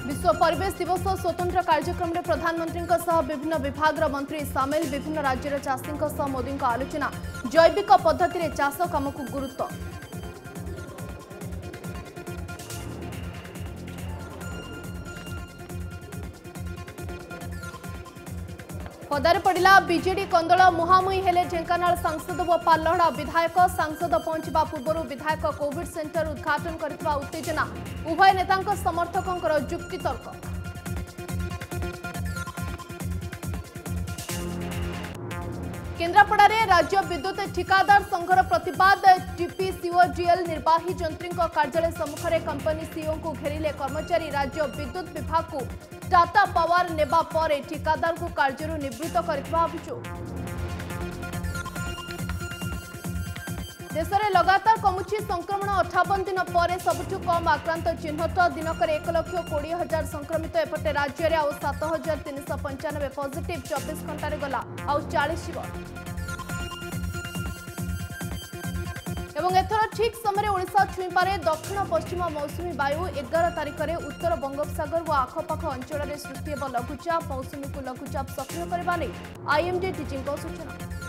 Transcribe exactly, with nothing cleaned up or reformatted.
विश्व परिवेश दिवस स्वतंत्र कार्यक्रम में प्रधानमंत्री विभिन्न विभाग मंत्री सामिल विभिन्न राज्यर चाषी मोदी आलोचना जैविक पद्धति रे चाष काम को गुरुत्व। पदारे पड़ा बीजेडी कंदल मुहांमुही हेले ढेंकानाल सांसद व पालहड़ा विधायक सांसद पहुंचा पूर्व विधायक कोविड सेंटर उद्घाटन करथिबा उत्तेजना उभय नेतांक समर्थकों जुक्तितर्क। केन्द्रापड़ारे राज्य विद्युत ठिकादार संघर प्रतिवाद टीपीसीओजीएल निर्वाही जंत्री कार्यालय सम्मुखें कंपनी सीईओ को घेरिले कर्मचारी राज्य विद्युत विभाग को टाटा पावर नेबा परे ठिकादार को कार्य निवृत्त करथिबा अभियोग। देश में लगातार कमुची संक्रमण अठावन दिन पर सबुठ कम आक्रांत चिन्हट दिनक एक लक्ष कोड़े हजार संक्रमित एपटे राज्य में आउ सात हजार तीन शह पंचानबे पॉजिटिव चौबीस घंटे गला आउ चालीस एवं एथर ठीक समय ओडिशा छुईपारे दक्षिण पश्चिम मौसुमी वायु एगार तारिख में उत्तर बंगोपसागर और आखपाख अंचल में सृष्टि लघुचाप मौसुमी को लघुचाप सक्रिय करने आईएमडी टीचिंग सूचना।